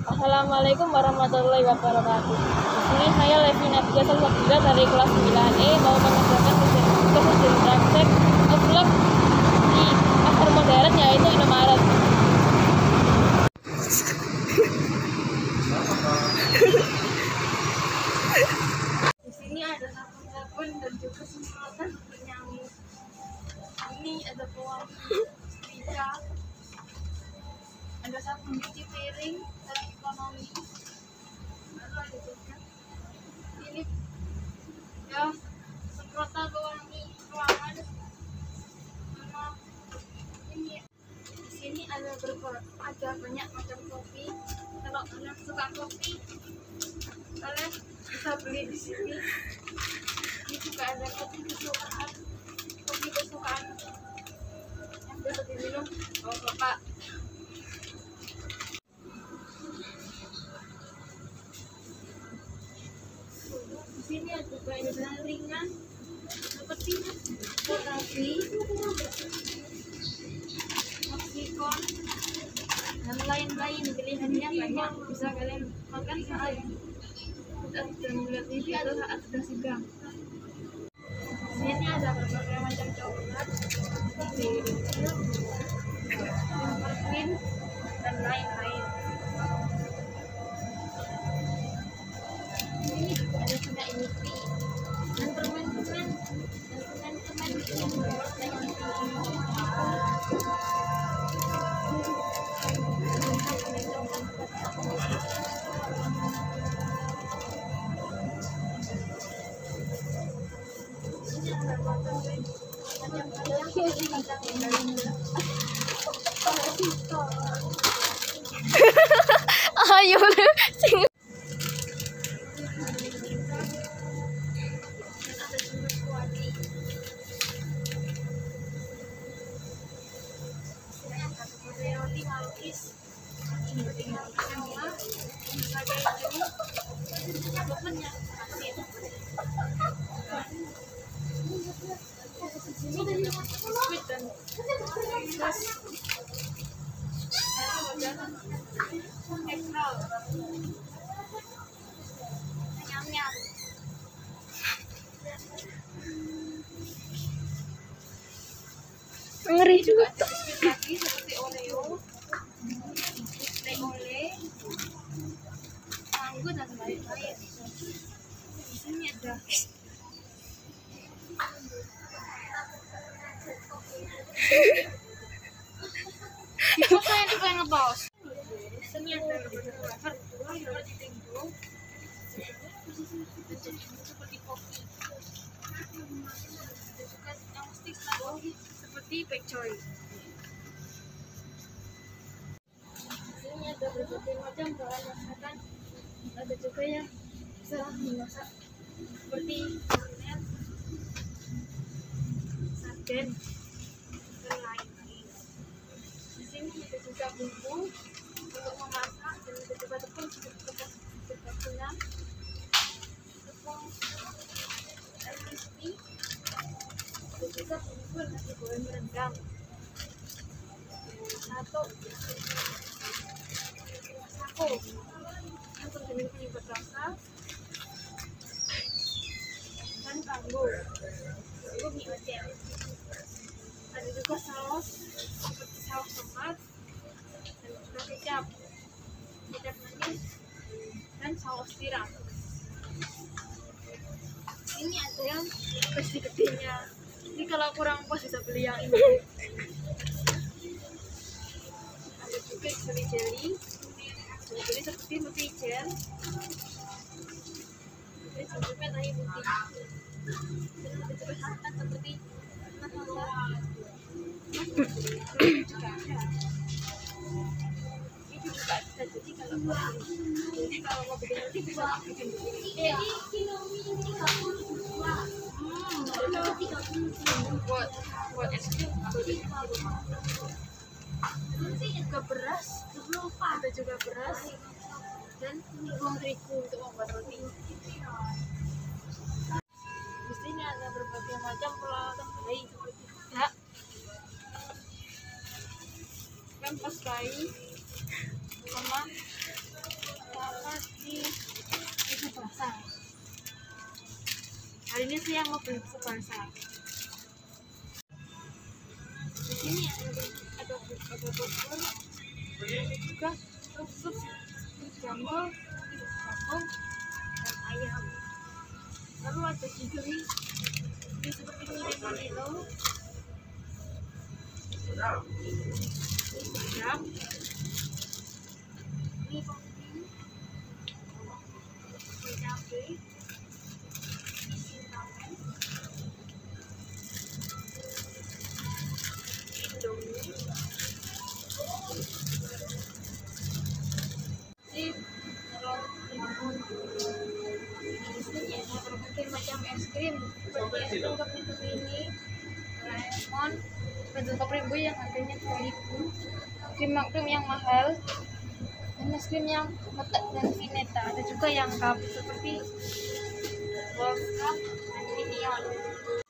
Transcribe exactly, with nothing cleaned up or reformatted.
Assalamualaikum warahmatullahi wabarakatuh. Di sini saya Levina Tiga Salsabila dari kelas sembilan E mau mengerjakan kemudian praktek vlog di pasar modern yaitu Indomaret. Di sini ada sabun-sabun dan juga semprotan penyanyi. Ini ada pewangi setrika, ada sabun cuci piring dan ekonomi. Lalu ada juga ini ya semprotan pewangi ruangan. Sama ini di sini ada berbagai ada banyak macam kopi. Kalau kalian suka kopi, kalian bisa beli di sini. Ini juga ada kopi kesukaan, kopi kesukaan yang bisa diminum oh bapak. Di sini ada juga hidangan ringan seperti kotabi, Mexicon, dan lain-lain. Pilihannya banyak, bisa kalian makan saat saat sedang melihat T V atau saat sedang senggang. Di sini ada berbagai macam coklat, margarin, dan lain-lain. Ini juga ada punya Innisfree dan permen-permen dan permen-permen yang berwarna ayo sing roti malkis ngeri juga lagi seperti Oreo, Ole, mangga dan lain-lain. Di sini ada Kok saya ini pengen ngebos. Di sini ada wafer, roti tinggu, seperti kopi. Ada juga yang stick seperti pecoy. Di sini ada berbagai macam bahan masakan. Ada juga yang bisa dimasak seperti sarden, sarden dan lain-lain. Di sini ada juga bumbu untuk memasak dan ada juga tepung seperti tepung tepung dan crispy. Ada juga bumbu nasi goreng rendang atau sako untuk jenis penyedap rasa dan kanggo itu mie ocel. Ada juga saus seperti saus tomat dan juga kecap kecap manis dan saus tiram. Ini ada yang versi gedenya, ini kalau kurang pas bisa beli yang ini. Ada juga jelly jelly jadi seperti roti gel, ada juga tahi putih, dan ada juga santan seperti nutella. Juga ada. Ini juga bisa jadi kalau mau jadi kalau mau bikin roti bisa bikin begini. Jadi hmm, buat buat es krim. Ini juga beras, ada juga beras dan tepung terigu untuk membuat roti. Di sini ada berbagai macam peralatan bayi seperti dak, pempas bayi, sama Kali ini sih yang mau beli sepansa. Di sini ada ada ada bubur, juga sup jambal, bakso, dan ayam. Lalu ada juga nih, ini seperti ini Manilo. Sedap. Ini kopi, kue cabai, isi tahu, indomie, sip, telur timun. Di sini ada berbagai macam es krim seperti es krim Kaprimbo ini, Doraemon, baju Kaprimbo yang harganya dua ribu, krim krim yang mahal, dan es krim yang kotak dan Vineta. Ada juga yang cup seperti Wolf Cup dan Minion.